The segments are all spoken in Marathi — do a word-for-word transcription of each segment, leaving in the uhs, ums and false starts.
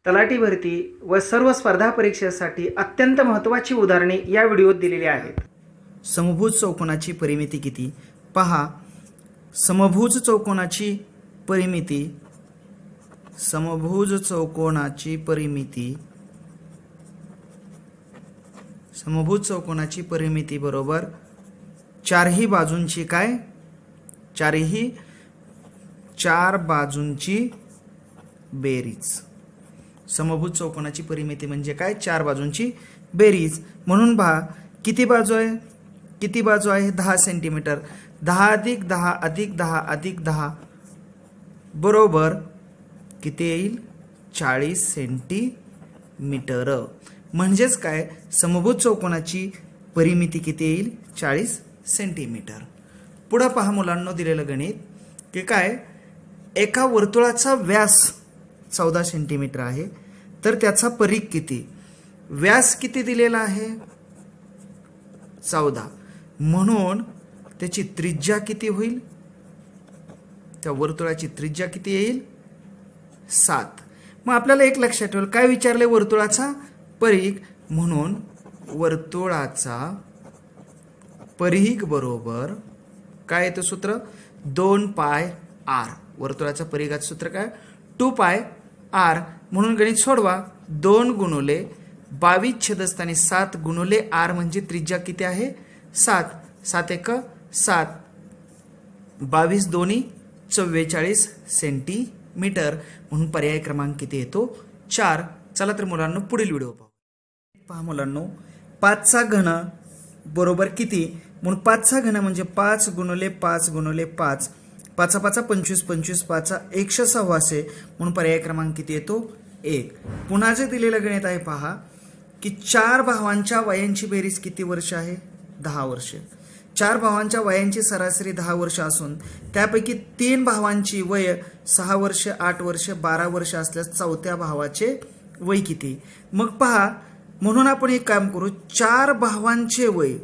तलाठी भरती व सर्व स्पर्धा परीक्षेसाठी अत्यंत महत्त्वाची उदाहरणे या व्हिडिओत दिलेली आहेत। समभुज चौकोनाची परिमिती किती? पहा, समभुज चौकोनाची परिमिती समभुज चौकोनाची परिमिती समभुज चौकोनाची परिमिती बरोबर चारही बाजूंची काय चारही चार बाजूंची बेरीज। समभुज चौकोनाची परिमिती म्हणजे काय? चार बाजूंची बेरीज। म्हणून पहा किती बाजू आहे किती बाजू आहे दहा सेंटीमीटर। दहा अधिक दहा अधिक दहा अधिक दहा बरोबर किती येईल? चाळीस सेंटीमीटर। म्हणजेच काय? समभुज चौकोनाची परिमिती किती येईल? चाळीस सेंटीमीटर। पुढे पहा मुलांनो, दिलेलं गणित की काय, एका वर्तुळाचा व्यास चौदा सेंटीमीटर आहे, तर त्याचा परिघ किती? व्यास किती दिलेला आहे? चौदा। म्हणून त्याची त्रिज्या किती होईल? त्या वर्तुळाची त्रिज्या किती येईल? सात। मग आपल्याला एक लक्षात ठेवा, काय विचारले? वर्तुळाचा परिघ। म्हणून वर्तुळाचा परिघ बरोबर काय येतं सूत्र? दोन पाय आर। वर्तुळाच्या परिघाचं सूत्र काय? टू पाय आर। म्हणून गणित सोडवा। दोन गुणुले बावीस छेदस्थानी सात गुणुले आर म्हणजे त्रिज्या किती आहे? सात। सात एक सात, बावीस दोन्ही चव्वेचाळीस सेंटीमीटर। म्हणून पर्याय क्रमांक किती येतो? चार। चला तर मुलांनो पुढील व्हिडिओ पाहू। पहा मुलांनो, पाचचा घन बरोबर किती? म्हणून पाचचा घन म्हणजे पाच गुणुले पाच गुणुले पाच, पाचा पाचा पंचवीस, पंचवीस पाचा एकशे सव्वाशे। म्हणून पर्याय क्रमांक किती येतो? एक। पुन्हा जे दिलेलं गणित आहे पहा की चार भावांच्या वयांची बेरीज किती वर्ष आहे? दहा वर्ष। चार भावांच्या वयांची सरासरी दहा वर्ष असून त्यापैकी तीन भावांची वय सहा वर्ष, आठ वर्ष, बारा वर्ष असल्यास चौथ्या भावाचे वय किती? मग पहा, म्हणून आपण एक काम करू, चार भावांचे वय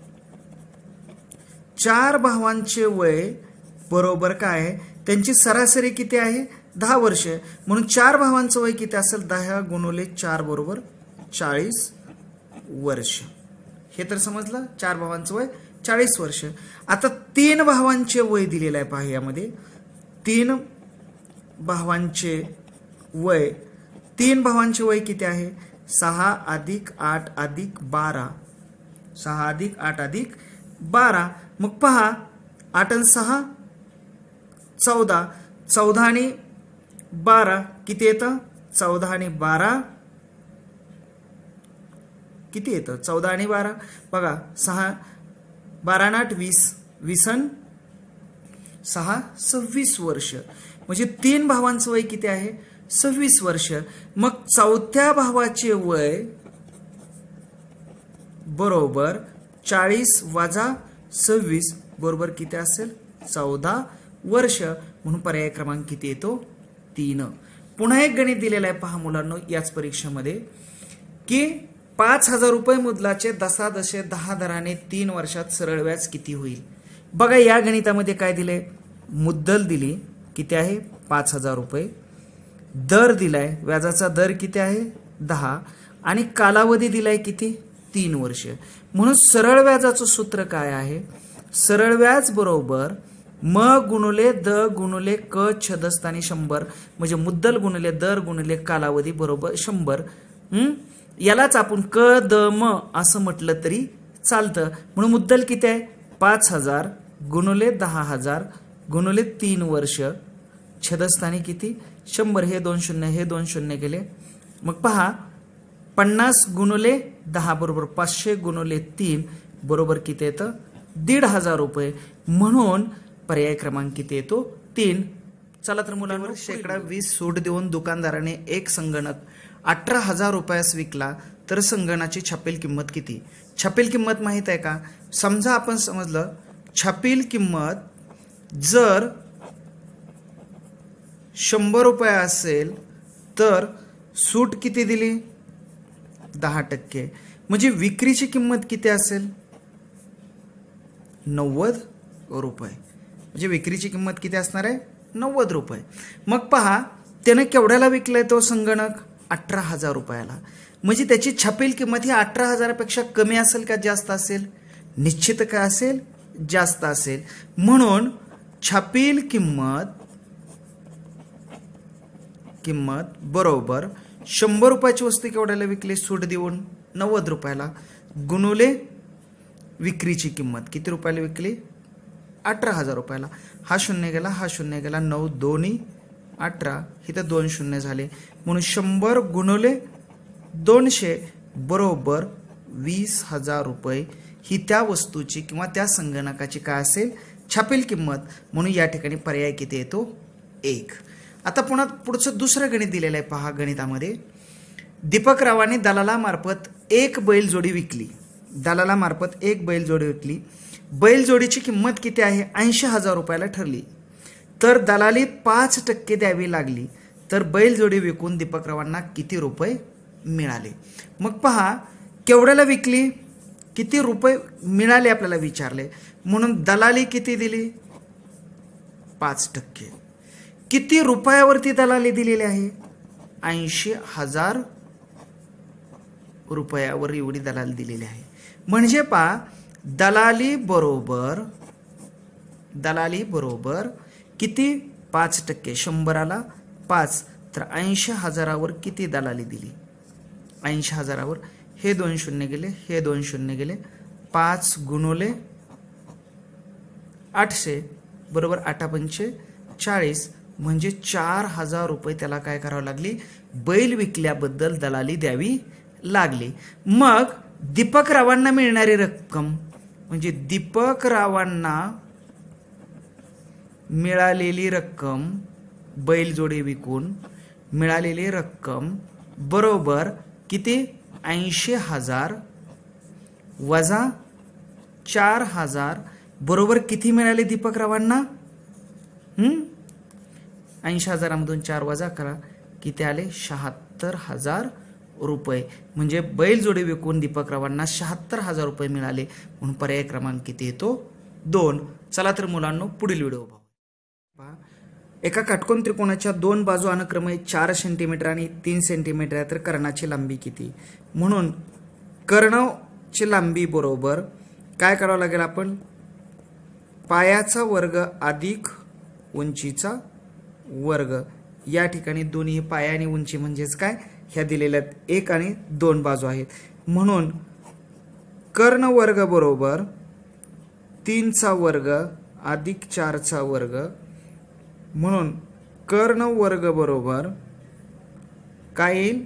चार भावांचे वय बरोबर काय? त्यांची सरासरी किती आहे? दहा वर्ष। म्हणून चार भावांचं वय किती असेल? दहा गुणुले चार बरोबर चाळीस वर्ष। हे तर समजलं, चार भावांचं वय चाळीस वर्ष। आता तीन भावांचे वय दिलेलं आहे पहा यामध्ये। तीन भावांचे वय तीन भावांचे वय किती आहे? सहा अधिक आठ अधिक बारा, सहा अधिक आठ अधिक बारा। मग पहा, आठ आणि सहा चौदा, चौदा आणि बारा किती येतं? चौदा आणि बारा किती येतं? चौदा आणि बारा बघा, सहा बारा आठ वीस, वीसन सहा सव्वीस वर्ष। म्हणजे तीन भावांचं वय किती आहे? सव्वीस वर्ष। मग चौथ्या भावाचे वय बरोबर चाळीस वजा सव्वीस बरोबर किती असेल? चौदा वर्ष। म्हणून पर्याय क्रमांक किती येतो? तीन। पुन्हा एक गणित दिलेलं आहे पहा मुलांनो याच परीक्षेमध्ये की पाच हजार रुपये मुदलाचे दसा दशे दहा दराने तीन वर्षात सरळ व्याज किती होईल? बघा, या गणितामध्ये काय दिले? मुद्दल दिली किती आहे? पाच हजार रुपये। दर दिलाय, व्याजाचा दर किती आहे? दहा। आणि कालावधी दिलाय किती? तीन वर्ष। म्हणून सरळ व्याजाचं सूत्र काय आहे? सरळ व्याज बरोबर म गुणुले द गुणुले क छेदस्थानी शंभर, म्हणजे मुद्दल गुणुले दर गुणुले कालावधी बरोबर शंभर। हम्म यालाच आपण क द म असं म्हटलं तरी चालतं। म्हणून मुद्दल किती आहे? पाच हजार गुणुले दहा हजार गुणुले तीन वर्ष, छेदस्थानी किती? शंभर। हे दोन शून्य हे दोन शून्य गेले। मग पहा, पन्नास गुणुले दहा बरोबर पाचशे गुणुले तीन बरोबर किती येतं? दीड हजार रुपये। म्हणून पर्याय क्रमांक किती येतो? तीन। चला तर मुलांवर शेकडा वीस सूट देऊन दुकानदाराने एक संगणक अठरा हजार रुपयास विकला तर संगणकाची छापील किंमत किती? छापील किंमत माहित आहे का? समजा आपण समजलं छापील किंमत जर शंभर रुपये असेल तर सूट किती दिली? दहा टक्के। म्हणजे विक्रीची किंमत किती असेल? नव्वद रुपये। म्हणजे विक्रीची किंमत किती असणार आहे? नव्वद रुपये। मग पहा त्याने केवढ्याला विकलाय तो संगणक? अठरा हजार रुपयाला. म्हणजे त्याची छापील किंमत ही अठरा हजारापेक्षा कमी असेल का जास्त असेल? निश्चित काय असेल? जास्त असेल. म्हणून छापील किंमत किंमत बरोबर शंभर रुपयाची वस्तू केवढ्याला विकली सूट देऊन? नव्वद रुपयाला, गुणुले विक्रीची किंमत किती रुपयाला विकली? अठरा हजार रुपयाला. हा शून्य गेला, हा शून्य गेला, नऊ दोन्ही अठरा, इथं दोन शून्य झाले. म्हणून शंभर गुणुले दोनशे बरोबर वीस हजार रुपये ही त्या वस्तूची किंवा त्या संगणकाची काय असेल? छापील किंमत. म्हणून या ठिकाणी पर्याय किती येतो? एक. आता पुन्हा पुढचं दुसरं गणित दिलेलं आहे पहा. गणितामध्ये दीपक रावाने दलालामार्फत एक बैलजोडी विकली. दलालामार्फत एक बैलजोडी विकली. बैलजोडीची किंमत किती आहे? ऐंशी हजार रुपयाला ठरली. तर दलालीत पाच टक्के द्यावी लागली. तर बैलजोडी विकून दीपकरावांना किती रुपये मिळाले? मग पहा केवढ्याला विकली, किती रुपये मिळाले आपल्याला विचारले. म्हणून दलाली किती दिली? पाच टक्के. किती रुपयावरती दलाली दिलेली आहे? ऐंशी हजार रुपयावर एवढी दलाली दिलेली आहे. म्हणजे पहा दलाली बरोबर दलाली बरोबर किती? पाच टक्के. शंभराला पाच, तर ऐंशी हजारावर किती दलाली दिली? ऐंशी हजारावर हे दोन शून्य गेले, हे दोन शून्य गेले, पाच गुणुले आठशे बरोबर आठा पंचे चाळीस. म्हणजे चार हजार रुपये त्याला काय करावं लागली? बैल विकल्याबद्दल दलाली द्यावी लागली. मग दीपक रावांना मिळणारी रक्कम म्हणजे दीपक रावांना मिळालेली रक्कम बैलजोडी विकून मिळालेली रक्कम बरोबर किती? ऐंशी हजार वजा चार हजार बरोबर किती मिळाले दीपक रावांना? हम्म ऐंशी हजारामधून चार वजा करा, किती आले? शहात्तर हजार रुपये. म्हणजे बैलजोडी विकून दीपक रावांना शहात्तर हजार रुपये मिळाले. म्हणून पर्याय क्रमांक किती येतो? दोन. चला तर मुलांनो पुढील व्हिडिओ पाहू. एका काटकोन त्रिकोणाच्या दोन बाजू अनुक्रमे चार सेंटीमीटर आणि तीन सेंटीमीटर आहे. तर कर्णाची लांबी किती? म्हणून कर्णाची लांबी बरोबर काय करावं लागेल? आपण पायाचा वर्ग अधिक उंचीचा वर्ग. या ठिकाणी दोन्ही पाया आणि उंची म्हणजेच काय? ह्या दिलेल्या एक आणि दोन बाजू आहेत. म्हणून कर्ण वर्ग बरोबर तीनचा वर्ग अधिक चारचा वर्ग. म्हणून कर्ण वर्ग बरोबर काय येईल?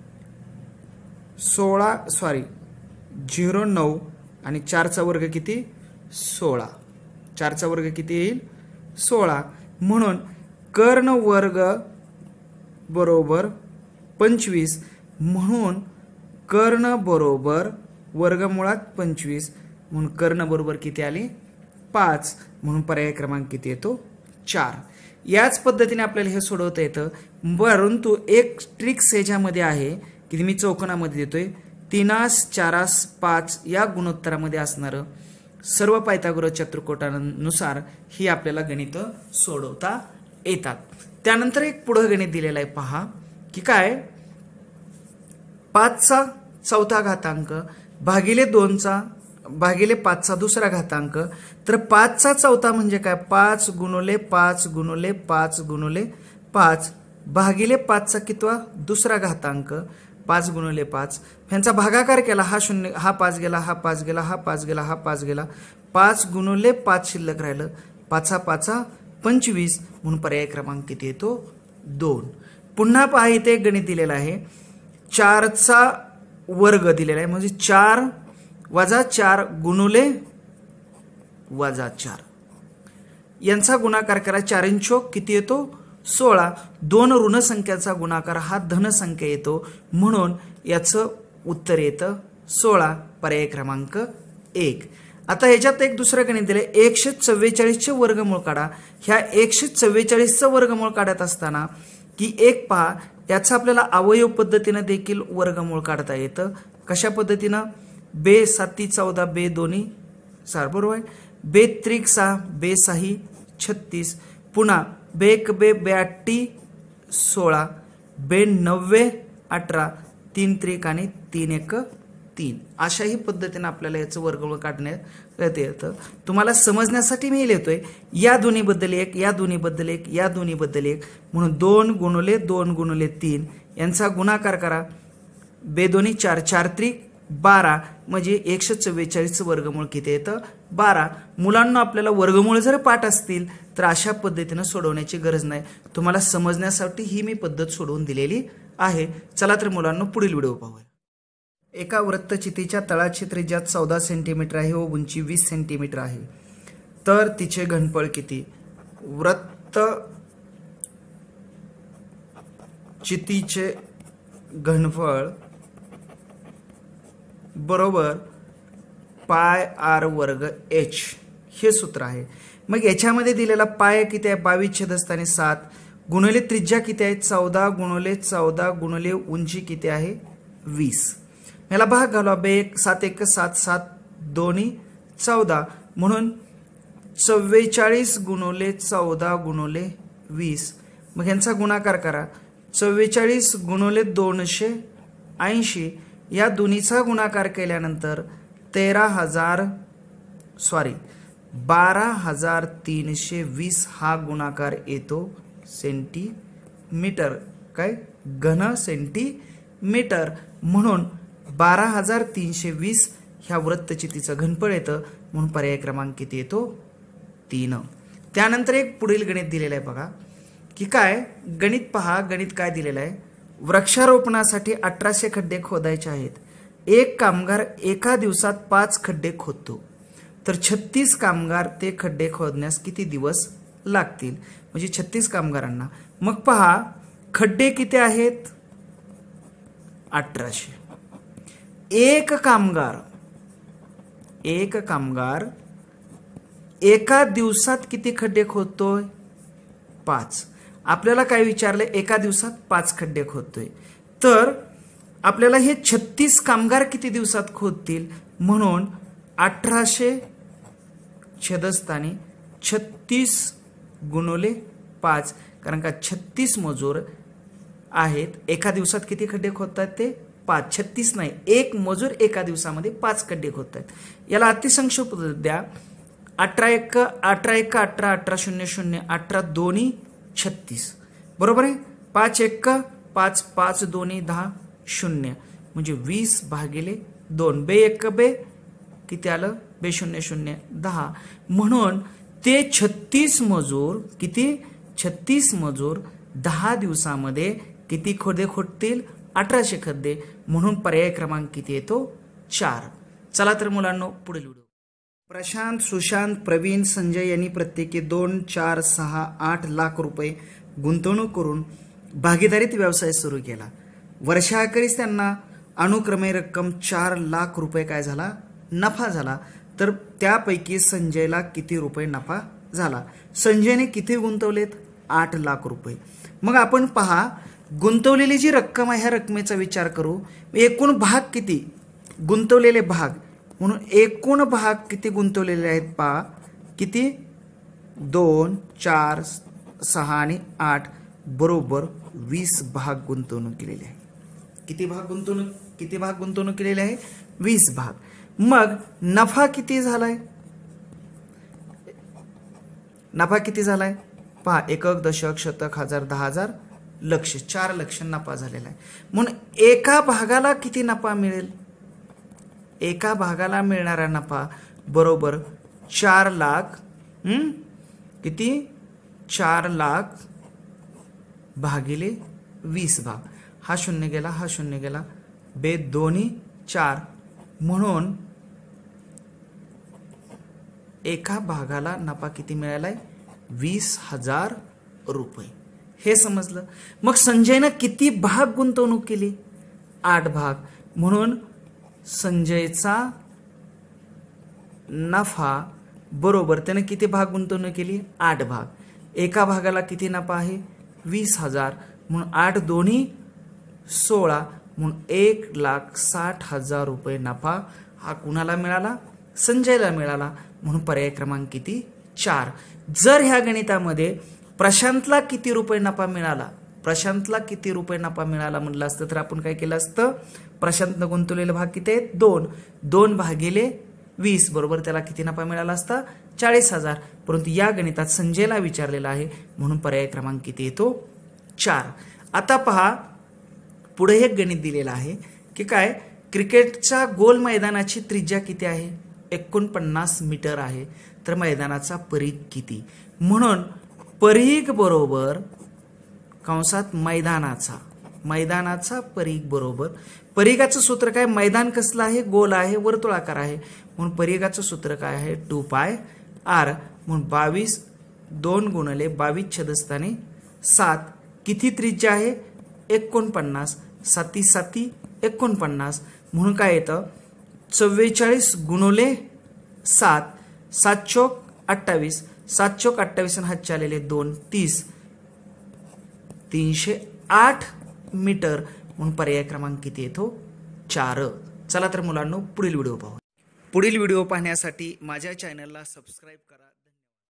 सोळा सॉरी झिरो नऊ आणि चारचा वर्ग किती? सोळा. चारचा वर्ग किती येईल? सोळा. म्हणून कर्ण वर्ग बरोबर पंचवीस. म्हणून कर्ण बरोबर वर्गमुळात पंचवीस. म्हणून कर्ण बरोबर किती आली? पाच. म्हणून पर्याय क्रमांक किती येतो? चार. याच पद्धतीने आपल्याला हे सोडवता येतं. परंतु एक ट्रिक्स ह्याच्यामध्ये आहे की मी चौकोनामध्ये देतोय. तीनास चारास पाच या गुणोत्तरामध्ये असणारं सर्व पायथागोरस चतुष्कोटानुसार ही आपल्याला गणित सोडवता येतात. त्यानंतर एक पुढं गणित दिलेलं आहे पहा की काय? पाचचा चौथा घातांक भागिले दोनचा भागिले पाचचा दुसरा घातांक. तर पाचचा चौथा म्हणजे काय? पाच गुणुले पाच गुणुले पाच गुणुले पाच भागिले पाचचा कितवा? दुसरा घातांक. पाच गुणुले पाच ह्यांचा भागाकार केला. हा शून्य, हा पाच गेला, हा पाच गेला, हा पाच गेला, हा पाच गेला. पाच गुणुले पाच शिल्लक राहिलं. पाचा पाचा पंचवीस. म्हणून पर्याय क्रमांक किती येतो? दोन. पुन्हा पहा इथे एक गणित दिलेलं आहे. चारचा वर्ग दिलेला आहे म्हणजे चार वजा चार गुणुले वजा चार यांचा गुणाकार करा. चार चौक किती येतो? सोळा. दोन ऋण संख्याचा गुणाकार हा धन संख्या येतो. म्हणून याचं उत्तर येतं सोळा. पर्याय क्रमांक एक. आता ह्याच्यात एक दुसरं गणित दिले. एकशे चव्वेचाळीसचे वर्गमूळ काढा. ह्या एकशे चव्वेचाळीसचं वर्गमूळ काढत असताना की एक पहा याचा आपल्याला अवयव पद्धतीनं देखील वर्गमूळ काढता येतं. कशा पद्धतीनं? बे साती चौदा बे दोन्ही सार बरोबर आहे. बे त्रिक सहा बे साही छत्तीस. पुन्हा बे एक बे बे आठी सोळा बे नव्वे अठरा, तीन त्रिक आणि तीन एक तीन. अशाही पद्धतीने आपल्याला याचं वर्गमूळ काढण्यात येतं. तुम्हाला समजण्यासाठी मी लिहितोय या दोन्हीबद्दल एक, या दोन्हीबद्दल एक, या दोन्हीबद्दल एक, म्हणून दोन गुणुले दोन गुणुले तीन यांचा गुणाकार करा. बेदोनी चार, चार त्रिक बारा, म्हणजे एकशे चव्वेचाळीसचं वर्गमूळ किती येतं? बारा. मुलांना आपल्याला वर्गमूळ जर पाठ असतील तर अशा पद्धतीनं सोडवण्याची गरज नाही. तुम्हाला समजण्यासाठी ही मी पद्धत सोडवून दिलेली आहे. चला तर मुलांना पुढील व्हिडिओ पाहूया. एका वृत्तचितीच्या तळाची त्रिज्या चौदा सेंटीमीटर आहे व उंची वीस सेंटीमीटर आहे, तर तिचे घनफळ किती? वृत्त चितीचे घनफळ बरोबर पाय आर वर्ग एच हे सूत्र आहे. मग याच्यामध्ये दिलेला पाय किती आहे? बावीस छेदस्थानी सात, गुणिले त्रिज्या किती आहे? चौदा, गुणिले चौदा गुणिले उंची किती आहे? वीस. याला भाग घालवा. बे एक सात एक सात, सात दोन्ही चौदा, म्हणून चव्वेचाळीस गुणिले चौदा गुणिले वीस. मग यांचा गुणाकार करा. चव्वेचाळीस गुणिले दोनशे ऐंशी, या दोन्हीचा गुणाकार केल्यानंतर तेरा हजार सॉरी बारा हजार तीनशे वीस हा गुणाकार येतो सेंटीमीटर. काय? घन सेंटीमीटर. म्हणून बारा हजार तीनशे वीस ह्या वृत्तचितीचं घनफळ येतं. म्हणून पर्याय क्रमांक किती येतो? तीन. त्यानंतर एक पुढील गणित दिलेलं आहे बघा की काय गणित पहा. गणित काय दिलेलं आहे? वृक्षारोपणासाठी अठराशे खड्डे खोदायचे आहेत. एक कामगार एका दिवसात पाच खड्डे खोदतो, तर छत्तीस कामगार ते खड्डे खोदण्यास किती दिवस लागतील? म्हणजे छत्तीस कामगारांना. मग पहा खड्डे किती आहेत? अठराशे. एक कामगार एक कामगार एका दिवसात किती खड्डे खोदतोय? पाच. आपल्याला काय विचारलं? एका दिवसात पाच खड्डे खोदतोय, तर आपल्याला हे छत्तीस कामगार किती दिवसात खोदतील? म्हणून अठराशे छेदस्थानी छत्तीस गुणिले पाच, कारण का छत्तीस मजूर आहेत. एका दिवसात किती खड्डे खोदतात? ते पाच. छत्तीस नाही, एक मजूर एका दिवसामध्ये पाच खड्डे खोदतात. याला अतिसंक्षिप्त पद्धत द्या. अठरा एक अठरा एक अठरा, अठरा शून्य शून्य, अठरा दोन्ही छत्तीस, बरोबर आहे. पाच एक पाच, पाच दोन्ही दहा, शून्य, म्हणजे वीस भागिले दोन. बे एक बे किती आलं? बे शून्य शून्य दहा. म्हणून ते छत्तीस मजूर किती? छत्तीस मजूर दहा दिवसामध्ये किती खड्डे खोदतील? अठराशे खड्डे. म्हणून पर्याय क्रमांक किती येतो? चार. चला तर मुलांनो पुढील व्हिडिओ. प्रशांत, सुशांत, प्रवीण, संजय यांनी प्रत्येकी दोन, चार, सहा, आठ लाख रुपये गुंतवणूक करून भागीदारीत व्यवसाय सुरू केला. वर्षाअखेरीस त्यांना अनुक्रमे रक्कम चार लाख रुपये काय झाला? नफा झाला. तर त्यापैकी संजयला किती रुपये नफा झाला? संजयने किती गुंतवलेत? आठ लाख रुपये. मग आपण पहा गुंतवलेली जी रक्कम आहे ह्या रकमेचा विचार करू. एकूण भाग किती? गुंतवलेले भाग, म्हणून एकूण भाग किती गुंतवलेले आहेत पहा. किती? दोन, चार, सहा आणि आठ, बरोबर वीस भाग गुंतवणूक केलेली आहे. किती भाग गुंतवणूक किती भाग गुंतवणूक केलेली आहे? वीस भाग. मग नफा किती झालाय? नफा किती झालाय पहा. एकक, दशक, शतक, हजार, दहा हजार, लक्ष, चार लक्ष नफा झालेला आहे. म्हणून एका भागाला किती नफा मिळेल? एका भागाला मिळणारा नफा बरोबर चार लाख. हम्म किती? चार लाख भागिले वीस भाग. हा शून्य गेला, हा शून्य गेला, बे दोन्ही चार, म्हणून एका भागाला नफा किती मिळालाय? वीस हजार रुपये. हे समजलं. मग संजयनं किती भाग गुंतवणूक केली? आठ भाग. म्हणून संजयचा नफा बरोबर त्याने किती भाग गुंतवणूक केली? आठ भाग. एका भागाला किती नफा आहे? वीस हजार. म्हणून आठ दोन्ही सोळा, म्हणून एक लाख साठ हजार रुपये नफा हा कुणाला मिळाला? संजयला मिळाला. म्हणून पर्याय क्रमांक किती? चार. जर ह्या गणितामध्ये प्रशांतला किती रुपये नफा मिळाला प्रशांतला किती रुपये नफा मिळाला म्हणलं असतं तर आपण काय केलं असतं, प्रशांतनं गुंतवलेले भाग किती आहेत, दोन दोन भागिले वीस बरोबर त्याला किती नफा मिळाला असता, चाळीस हजार. परंतु या गणितात संजयला विचारलेला आहे म्हणून पर्याय क्रमांक किती येतो, चार. आता पहा पुढे एक गणित दिलेलं आहे की काय, क्रिकेटच्या गोल मैदानाची त्रिज्या किती आहे, एकोणपन्नास मीटर आहे. तर मैदानाचा परीघ किती, म्हणून परीघ बरोबर कंसात मैदानाचा मैदानाचा परीघ बरोबर, परीघाचं सूत्र काय, मैदान कसलं आहे, गोल आहे, वर्तुळाकार आहे, म्हणून परीघाचं सूत्र काय आहे, टू पाय आर. म्हणून बावीस दोन गुणले बावीस छदस्थाने सात, किती त्रिज्या आहे, एकोणपन्नास, साती साती एकोणपन्नास, म्हणून काय येतं, चव्वेचाळीस गुणले सात, सात चोक अठ्ठावीस, सात चोक अठ्ठावीस आणि हात चाललेले दोन, तीस, तीनशे आठ मीटर. म्हणून पर्याय क्रमांक किती येतो, चार. चला तर मुलांनो पुढील व्हिडिओ पाहू. पुढील व्हिडिओ पाहण्यासाठी माझ्या चॅनलला सबस्क्राईब करा.